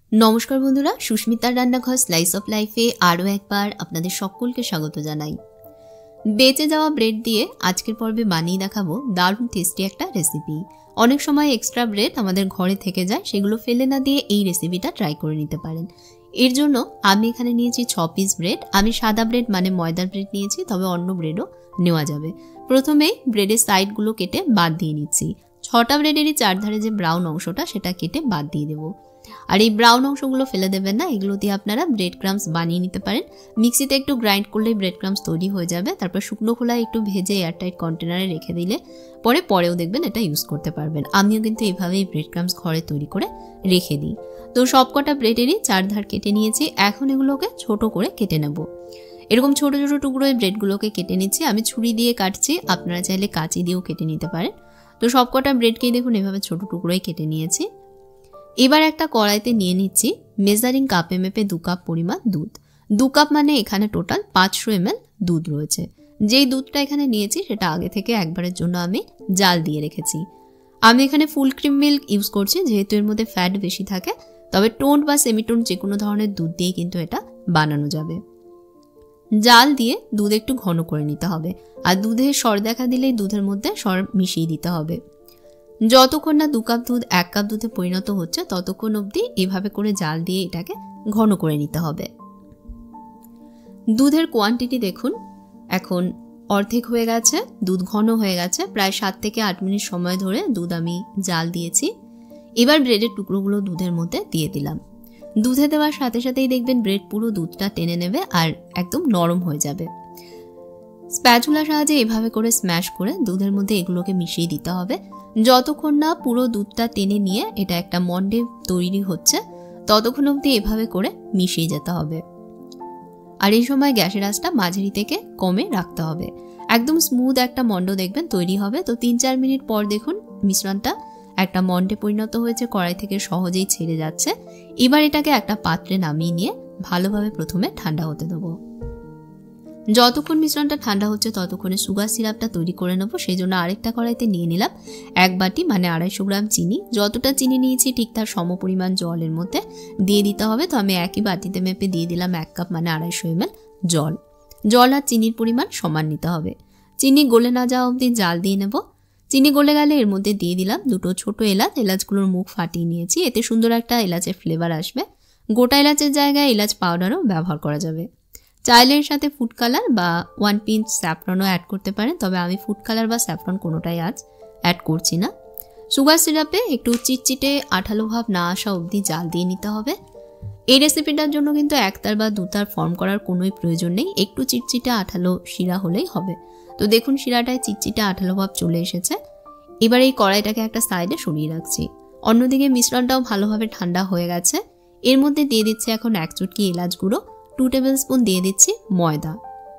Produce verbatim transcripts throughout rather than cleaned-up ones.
नमस्कार बंधुरा सुष्मितार रान्नाघर slice of लाइफे आरो एकबार आपनादेर सकलके स्वागत जानाई। बेचे जावा ब्रेड दिए आजकेर पर्वे बानिये देखाबो दारुण टेस्टी एकटा रेसिपि। अनेक समय एक्सट्रा ब्रेड आमादेर घरे थेके जाय, सेगुलो फेले ना दिए एई रेसिपिटा ट्राई करे निते पारेन। एर जोन्नो आमि एखाने नियेछि छ पिस ब्रेड। आमि सादा ब्रेड माने मयदार ब्रेड नियेछि, तबे अन्य ब्रेडও नेওয়া যাবে। प्रथमेই ब्रेडेर साइडगुलो केटे बाद दिये निচ্ছি। छटा ब्रेडेरই चारधारे जे ब्राउन अंशटा सेटा केटे बाद दिये देब। और ये ब्राउन अंशगुलो फेले देবেন না, এগুলো দিয়ে আপনারা ব্রেড ক্রাম্পস বানিয়ে নিতে পারেন। মিক্সিতে একটু গ্রাইন্ড করলেই ব্রেড ক্রাম্পস তৈরি হয়ে যাবে। তারপর শুকনো খোলায় একটু ভেজে এয়ারটাইট কন্টেনারে রেখে দিলে পরে পরেও দেখবেন এটা ইউজ করতে পারবেন। আমিও কিন্তু এইভাবেই ব্রেড ক্রাম্পস ঘরে তৈরি করে রেখে দিই। তো সবকটা ব্রেডেরই চার ধার কেটে নিয়েছি। এখন এগুলোকে ছোট করে কেটে নেব। এরকম ছোট ছোট টুকরোয় ব্রেডগুলোকে কেটে নিচ্ছি। আমি ছুরি দিয়ে কাটছি, আপনারা চাইলে কাঁচি দিয়েও কেটে নিতে পারেন। তো সবকটা ব্রেডকেই দেখুন এভাবে ছোট টুকরোয় কেটে নিয়েছি। এবার একটা কড়াইতে নিয়ে নিচ্ছি মেজারিং কাপে মেপে দু কাপ পরিমাণ দুধ। দু কাপ মানে এখানে টোটাল পাঁচশো এমএল দুধ রয়েছে। যেই দুধটা এখানে নিয়েছি সেটা আগে থেকে একবারের জন্য আমি জাল দিয়ে রেখেছি। আমি এখানে ফুল ক্রিম মিল্ক ইউজ করছি, যেহেতু এর মধ্যে ফ্যাট বেশি থাকে। তবে টোন্ড বা সেমিটোন্ড যে কোনো ধরনের দুধ দিয়ে কিন্তু এটা বানানো যাবে। জাল দিয়ে দুধ একটু ঘন করে নিতে হবে, আর দুধে সর দেখা দিলেই দুধের মধ্যে সর মিশিয়ে দিতে হবে। যতক্ষণ না দু কাপ দুধ এক কাপ দুধে পরিণত হচ্ছে ততক্ষণ অবধি এভাবে করে জাল দিয়ে এটাকে ঘন করে নিতে হবে। দুধের কোয়ান্টিটি দেখুন এখন অর্ধেক হয়ে গেছে, দুধ ঘন হয়ে গেছে। প্রায় সাত থেকে আট মিনিট সময় ধরে দুধ আমি জাল দিয়েছি। এবার ব্রেডের টুকরোগুলো দুধের মধ্যে দিয়ে দিলাম। দুধে দেওয়ার সাথে সাথেই দেখবেন ব্রেড পুরো দুধটা টেনে নেবে আর একদম নরম হয়ে যাবে। স্প্যাচুলার সাহায্যে এভাবে করে স্ম্যাশ করে দুধের মধ্যে এগুলোকে মিশিয়ে দিতে হবে। যতক্ষণ না পুরো দুধটা টেনে নিয়ে এটা একটা মন্ডে তৈরি হচ্ছে ততক্ষণ অবধি এভাবে করে মিশিয়ে যেতে হবে। আর এই সময় গ্যাসের আঁচটা মাঝারি থেকে কমে রাখতে হবে। একদম স্মুথ একটা মন্ড দেখবেন তৈরি হবে। তো তিন চার মিনিট পর দেখুন মিশ্রণটা একটা মন্ডে পরিণত হয়েছে, কড়াই থেকে সহজেই ছেড়ে যাচ্ছে। এবার এটাকে একটা পাত্রে নামিয়ে নিয়ে ভালোভাবে প্রথমে ঠান্ডা হতে দেবো। যতক্ষণ মিশ্রণটা ঠান্ডা হচ্ছে ততক্ষণে সুগার সিরাপটা তৈরি করে নেবো। সেই জন্য আরেকটা কড়াইতে নিয়ে নিলাম এক বাটি মানে আড়াইশো গ্রাম চিনি। যতটা চিনি নিয়েছি ঠিক তার সম পরিমাণ জলের মধ্যে দিয়ে দিতে হবে। তো আমি একই বাটিতে মেপে দিয়ে দিলাম এক কাপ মানে আড়াইশো এমএল জল। জল আর চিনির পরিমাণ সমান নিতে হবে। চিনি গলে না যাওয়া অবধি জাল দিয়ে নেব। চিনি গলে গেলে এর মধ্যে দিয়ে দিলাম দুটো ছোট এলাচ। এলাচগুলোর মুখ ফাটিয়ে নিয়েছি, এতে সুন্দর একটা এলাচের ফ্লেভার আসবে। গোটা এলাচের জায়গায় এলাচ পাউডারও ব্যবহার করা যাবে। চাইলে এর সাথে ফুড কালার বা ওয়ান পিঞ্চ স্যাফরনও অ্যাড করতে পারেন, তবে আমি ফুড কালার বা স্যাফরন কোনোটাই আজ অ্যাড করছি না। সুগার সিরাপে একটু চিটচিটে আঠালো ভাব না আসা অবধি জাল দিয়ে নিতে হবে। এই রেসিপিটার জন্য কিন্তু একতার বা দুতার ফর্ম করার কোনোই প্রয়োজন নেই, একটু চিটচিটে আঠালো শিরা হলেই হবে। তো দেখুন শিরাটায় চিটচিটে আঠালো ভাব চলে এসেছে। এবার এই কড়াইটাকে একটা সাইডে সরিয়ে রাখছি। অন্যদিকে মিশ্রণটাও ভালোভাবে ঠান্ডা হয়ে গেছে। এর মধ্যে দিয়ে দিচ্ছি এখন এক চুটকি এলাচ গুঁড়ো, টু টেবিল স্পুন দিয়ে দিচ্ছি ময়দা,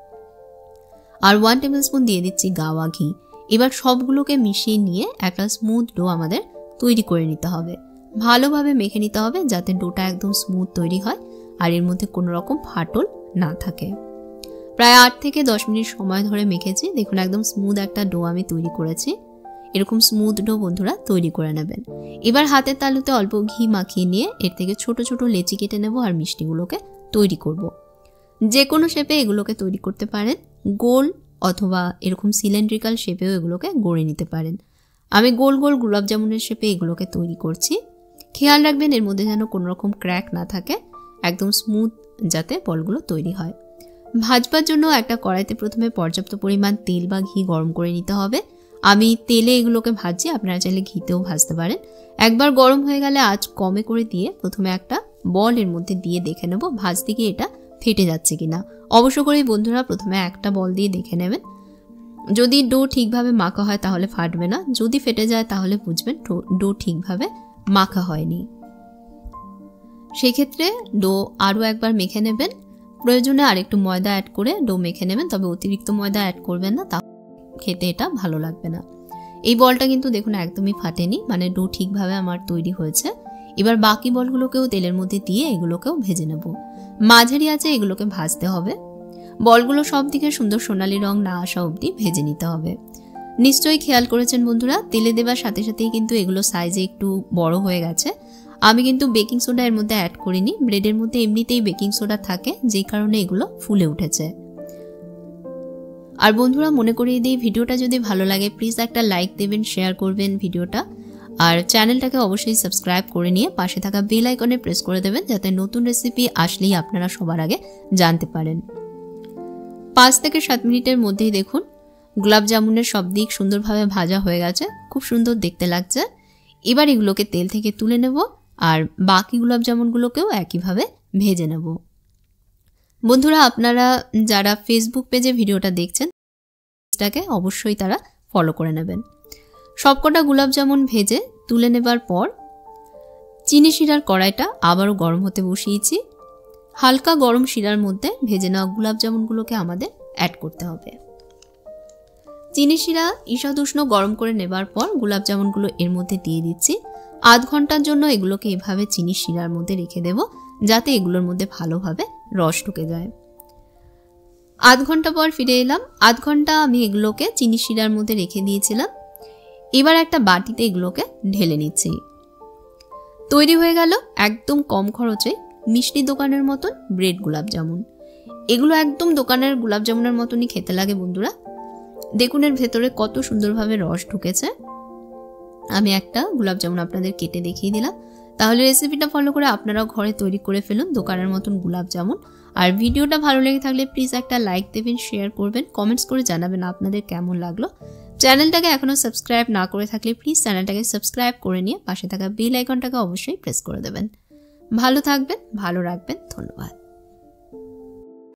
আর ওয়ান টেবিল স্পুন দিয়ে দিচ্ছি গাওয়া ঘি। এবার সবগুলোকে মিশিয়ে নিয়ে একটা স্মুথ ডো আমাদের তৈরি করে নিতে হবে। ভালোভাবে মেখে নিতে হবে যাতে ডোটা একদম স্মুথ তৈরি হয় আর এর মধ্যে কোনো রকম ফাটল না থাকে। প্রায় আট থেকে দশ মিনিট সময় ধরে মেখেছি। দেখুন একদম স্মুথ একটা ডো আমি তৈরি করেছি। এরকম স্মুথ ডো বন্ধুরা তৈরি করে নেবেন। এবার হাতের তালুতে অল্প ঘি মাখিয়ে নিয়ে এর থেকে ছোট ছোট লেচি কেটে নেব আর মিষ্টিগুলোকে তৈরি করব। যে কোনো শেপে এগুলোকে তৈরি করতে পারেন, গোল অথবা এরকম সিলিন্ড্রিক্যাল শেপেও এগুলোকে গড়ে নিতে পারেন। আমি গোল গোল গোলাপ জামুনের শেপে এগুলোকে তৈরি করছি। খেয়াল রাখবেন এর মধ্যে যেন কোনো রকম ক্র্যাক না থাকে, একদম স্মুথ যাতে বলগুলো তৈরি হয়। ভাজবার জন্য একটা কড়াইতে প্রথমে পর্যাপ্ত পরিমাণ তেল বা ঘি গরম করে নিতে হবে। আমি তেলে এগুলোকে ভাজছি, আপনারা চাইলে ঘিতেও ভাজতে পারেন। একবার গরম হয়ে গেলে আঁচ কমে করে দিয়ে প্রথমে একটা বল এর মধ্যে দিয়ে দেখে নেব ভাজতে গিয়ে এটা ফেটে যাচ্ছে কিনা। অবশ্য করে বন্ধুরা প্রথমে একটা বল দিয়ে দেখে নেবেন। যদি ডো ঠিকভাবে মাখা হয় তাহলে ফাটবে না, যদি ফেটে যায় তাহলে বুঝবেন ডো ঠিকভাবে মাখা হয়নি। সেক্ষেত্রে ডো আরও একবার মেখে নেবেন। প্রয়োজনে আরেকটু ময়দা অ্যাড করে ডো মেখে নেবেন, তবে অতিরিক্ত ময়দা অ্যাড করবেন না, তা খেতে এটা ভালো লাগবে না। এই বলটা কিন্তু দেখুন একদমই ফাটেনি, মানে ডো ঠিকভাবে আমার তৈরি হয়েছে। এবার বাকি বলগুলোকেও তেলের মধ্যে দিয়ে এগুলোকেও ভেজে নেব। মাঝারি আঁচে এগুলোকে ভাজতে হবে। বলগুলো সব দিকে সুন্দর সোনালি রং না আসা অবধি ভেজে নিতে হবে। নিশ্চয়ই খেয়াল করেছেন বন্ধুরা, তেলে দেওয়ার সাথে সাথেই কিন্তু এগুলো সাইজে একটু বড় হয়ে গেছে। আমি কিন্তু বেকিং সোডা এর মধ্যে অ্যাড করিনি, ব্রেডের মধ্যে এমনিতেই বেকিং সোডা থাকে, যেই কারণে এগুলো ফুলে উঠেছে। আর বন্ধুরা মনে করিয়ে দিই, ভিডিওটা যদি ভালো লাগে প্লিজ একটা লাইক দেবেন, শেয়ার করবেন ভিডিওটা, আর চ্যানেলটাকে অবশ্যই সাবস্ক্রাইব করে নিয়ে পাশে থাকা বেল আইকনে প্রেস করে দেবেন, যাতে নতুন রেসিপি আসলেই আপনারা সবার আগে জানতে পারেন। পাঁচ থেকে সাত মিনিটের মধ্যেই দেখুন গোলাপ জামুনের সব দিক সুন্দরভাবে ভাজা হয়ে গেছে, খুব সুন্দর দেখতে লাগছে। এবার এগুলোকে তেল থেকে তুলে নেব আর বাকি গোলাপ জামুনগুলোকেও একইভাবে ভেজে নেব। বন্ধুরা আপনারা যারা ফেসবুক পেজে ভিডিওটা দেখছেন পেজটাকে অবশ্যই তারা ফলো করে নেবেন। সবকটা গোলাপ জামুন ভেজে তুলে নেবার পর চিনি শিরার কড়াইটা আবারও গরম হতে বসিয়েছি। হালকা গরম শিরার মধ্যে ভেজে নেওয়া গোলাপ জামুনগুলোকে আমাদের অ্যাড করতে হবে। চিনি শিরা ঈষদুষ্ণ গরম করে নেবার পর গোলাপ জামুনগুলো এর মধ্যে দিয়ে দিচ্ছি। আধ ঘন্টার জন্য এগুলোকে এভাবে চিনি শিরার মধ্যে রেখে দেব, যাতে এগুলোর মধ্যে ভালোভাবে রস ঢুকে যায়। আধ ঘন্টা পর ফিরে এলাম। আধ ঘন্টা আমি এগুলোকে চিনি শিরার মধ্যে রেখে দিয়েছিলাম। এবার একটা বাটিতে এগুলোকে ঢেলে নিচ্ছি। তৈরি হয়ে গেল একদম কম খরচে মিষ্টি দোকানের মতন ব্রেড গোলাপ জামুন। এগুলো একদম দোকানের গোলাপ জামুনের মতনই খেতে লাগে বন্ধুরা। দেখুন এর ভেতরে কত সুন্দরভাবে রস ঢুকেছে। আমি একটা গোলাপ জামুন আপনাদের কেটে দেখিয়ে দিলাম। তাহলে রেসিপিটা ফলো করে আপনারাও ঘরে তৈরি করে ফেলুন দোকানের মতন গোলাপ জামুন। আর ভিডিওটা ভালো লেগে থাকলে প্লিজ একটা লাইক দেবেন, শেয়ার করবেন, কমেন্টস করে জানাবেন আপনাদের কেমন লাগলো। চ্যানেলটাকে এখনও সাবস্ক্রাইব না করে থাকলে প্লিজ চ্যানেলটাকে সাবস্ক্রাইব করে নিয়ে পাশে থাকা বেল আইকনটাকে অবশ্যই প্রেস করে দেবেন। ভালো থাকবেন, ভালো রাখবেন। ধন্যবাদ।